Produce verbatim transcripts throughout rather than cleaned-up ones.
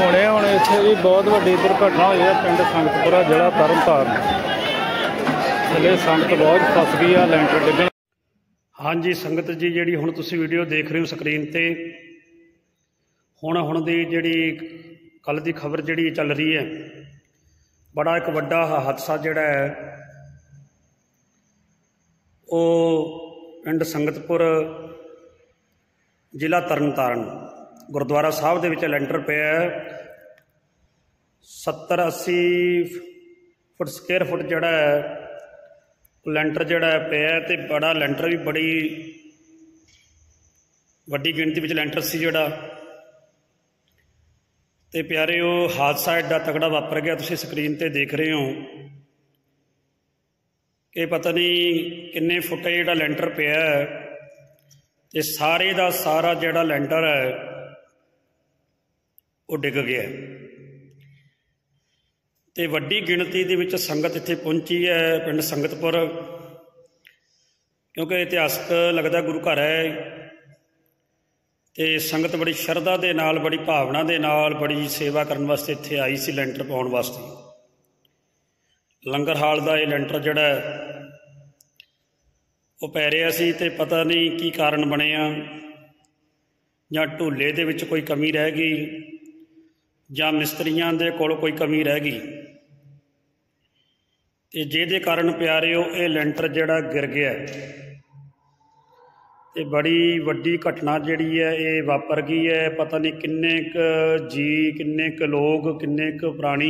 हुणे हुणे इत्थे भी बहुत वड्डी दुर्घटना हुई है पिंड संगतपुरा जिला तरनतारन। थल्ले संगत बहुत फस गई है लैंटर डिग्गण। हाँ जी संगत जी जी हुण तुसीं वीडियो देख रहे हो स्क्रीन ते हुण हुण दी जिहड़ी कल दी खबर जिहड़ी चल रही है, बड़ा एक वड्डा हादसा जिहड़ा है वो पिंड संगतपुर जिला तरनतारन गुरुद्वारा साहब दे विच लैंटर पिया है। सत्तर अस्सी फुट स्केयर फुट जिहड़ा है लैंटर जिहड़ा पिया है ते बड़ा लैंटर भी बड़ी वड्डी गिणती विच लैंटर सी जिहड़ा ते प्यारे वो हादसा एडा तगड़ा वापर गया। तुसीं स्क्रीन ते देख रहे हो कि पता नहीं किन्ने फुट जिहड़ा लैंटर पिया है ते सारे दा सारा जिहड़ा लैंटर है वो डिग गया ते वड्डी गिणती दे विच संगत इत्थे पहुंची है पिंड संगतपुर, क्योंकि इतिहासक लगदा गुरु घर है ते संगत बड़ी शरधा दे नाल बड़ी भावना दे नाल बड़ी सेवा करन वास्ते इत्थे आई सी लैंटर पाउण वास्ते। लंगर हाल दा ये लैंटर जिहड़ा वो पै रिहा सी ते पता नहीं की कारण बनिया, जां ढूले दे विच कोई कमी रह गई जां मिस्त्रियां दे कोल कोई कमी रह गई ते जिहदे कारण प्यारे हो ये लैंटर जिहड़ा गिर गया ते बड़ी वड्डी घटना जिहड़ी है ये वापर गई है। पता नहीं किन्ने क जी किन्ने क लोग किन्ने क प्राणी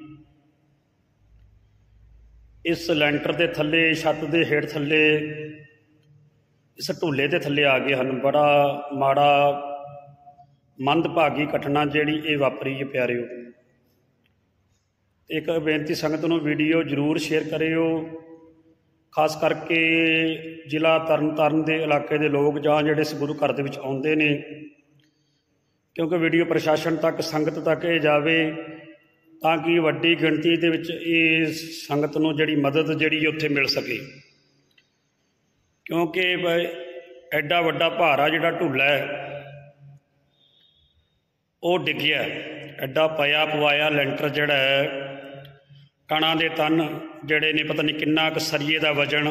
इस लैंटर दे थल्ले छत दे हेठ थल्ले इस ढूले दे थल्ले आ गए हैं। बड़ा माड़ा मंदभागी घटना जिहड़ी ये वापरी है प्यारिओ। एक बेनती संगत नूं वीडियो जरूर शेयर करिओ, खास करके जिला तरनतारन दे इलाके दे लोग जां जिहड़े इस गुरु घर दे विच आउंदे ने, क्योंकि वीडियो प्रशासन तक संगत तक ये जावे तां कि वड्डी गिणती दे विच इस संगत नूं जिहड़ी मदद जिहड़ी उत्थे मिल सके, क्योंकि एडा वड्डा भारा जिहड़ा ढूला है वो डिग्गिया एडा पया पवाया लैंटर जिहड़ा है कणा दे तन जिहड़े ने पता नहीं किन्ना क सरिये दा वजन,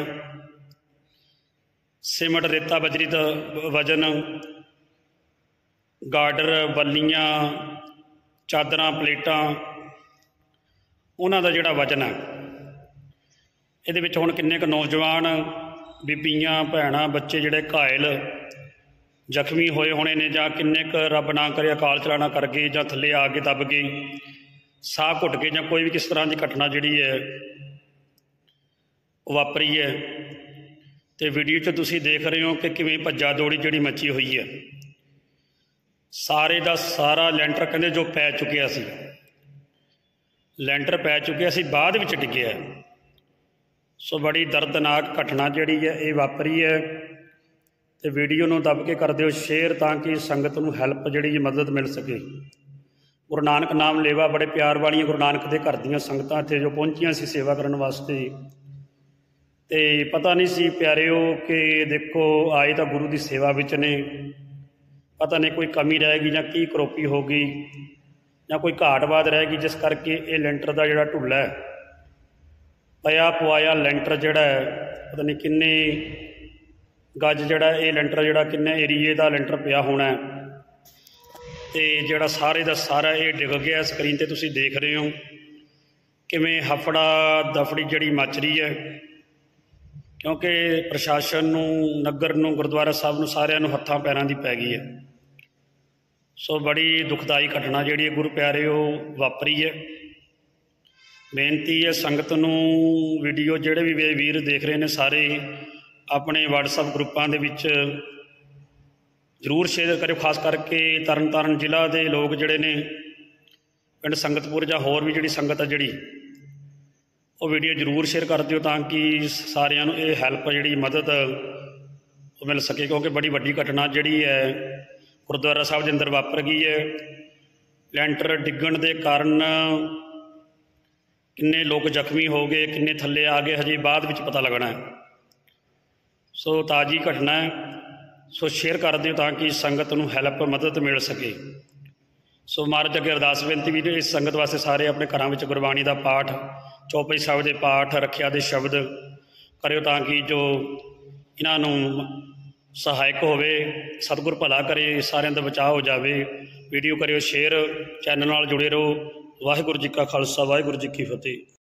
सीमट रेता बजरी दा वजन, गार्डर बल्लियां चादरां प्लेटां उन्हां दा जिहड़ा वजन है इहदे विच हुण किन्ने क नौजवान बीबियां भैणां बच्चे जिहड़े घायल जख्मी होए होने ने जां किन्ने क रब ना करे अकाल चलाना कर गए जां थल्ले आ के दब गए साह घुट गए जां कोई भी किस तरह की घटना जिहड़ी है वापरी है। तो वीडियो च तुसीं देख रहे हो कि किवें भज्जा दौड़ी जिहड़ी मची हुई है। सारे दा सारा लैंटर कहंदे जो पै चुकिया सी लैंटर पै चुकिया सी बाद विच डिग्गिया। सो बड़ी दर्दनाक घटना जिहड़ी है ये वापरी है ते वीडियो नूं दब के कर दिओ शेयर ताकि संगत नूं हैल्प जिहड़ी मदद मिल सके। गुरु नानक नाम लेवा बड़े प्यार वालियां गुरु नानक दे घर दीयां संगतां इत्थे जो पहुंचियां सी सेवा करन वास्ते ते पता नहीं सी प्यारिओ कि देखो आए तो गुरु की सेवा विच ने, पता नहीं कोई कमी रह गई जां की करोपी हो गई जां कोई घाटवाद रह गई जिस करके ये लैंटर का जिहड़ा ढुला है पया पवाया लैंटर जिहड़ा है पता नहीं किन्ने गज जिहड़ा ये लैंटर जिहड़ा किन्ने एरीए का लैंटर पिया होना है ते जिहड़ा सारे दा सारा ये डिग गया। स्क्रीन ते तुसीं देख रहे हो किवें हफड़ा दफड़ी जिहड़ी मच रही है, क्योंकि प्रशासन नूं नगर नूं गुरुद्वारा साहब नूं सारिआं नूं हत्थां पैरां दी पै गई है। सो बड़ी दुखदाई घटना जिहड़ी गुरु प्यारे वो वापरी है। बेनती है संगत नूं वीडियो जिहड़े भी वीर देख रहे हैं सारे अपने व्हाट्सएप ग्रुपां दे विच जरूर शेयर करो, खास करके तरन तारण जिला के लोग जिहड़े ने पिंड संगतपुर जां होर भी जिहड़ी संगत है जिहड़ी वो वीडियो जरूर शेयर कर दिओ ताकि सारिआं नूं ये हैल्प जिहड़ी मदद मिल सके, क्योंकि बड़ी वड्डी घटना जिहड़ी है गुरुद्वारा साहब के अंदर वापर गई है। लैंटर डिग्गण के कारण किन्ने लोग जख्मी हो गए किन्ने थल्ले आ गए हजे बाद विच पता लगना है। सो ताज़ी घटना है, सो शेयर कर दिओ ताकि संगत नूं हैल्प मदद मिल सके। ਸੋ ਮਹਾਰਾਜ ਅੱਗੇ ਅਰਦਾਸ ਬੇਨਤੀ ਵੀ ਇਸ ਸੰਗਤ ਵਾਸਤੇ ਸਾਰੇ ਆਪਣੇ ਘਰਾਂ ਵਿੱਚ ਗੁਰਬਾਣੀ ਦਾ ਪਾਠ, ਚੌਪਈ ਸਾਹਿਬ ਦੇ ਪਾਠ, ਰੱਖਿਆ ਦੇ ਸ਼ਬਦ ਕਰਿਓ ਤਾਂ ਕਿ ਜੋ ਇਹਨਾਂ ਨੂੰ ਸਹਾਇਕ ਹੋਵੇ। ਸਤਿਗੁਰ ਭਲਾ ਕਰੇ, ਸਾਰਿਆਂ ਦਾ ਬਚਾਅ ਹੋ ਜਾਵੇ। ਵੀਡੀਓ ਕਰਿਓ ਸ਼ੇਅਰ, ਚੈਨਲ ਨਾਲ ਜੁੜੇ ਰਹੋ। ਵਾਹਿਗੁਰੂ ਜੀ ਕਾ ਖਾਲਸਾ, ਵਾਹਿਗੁਰੂ ਜੀ ਕੀ ਫਤਿਹ।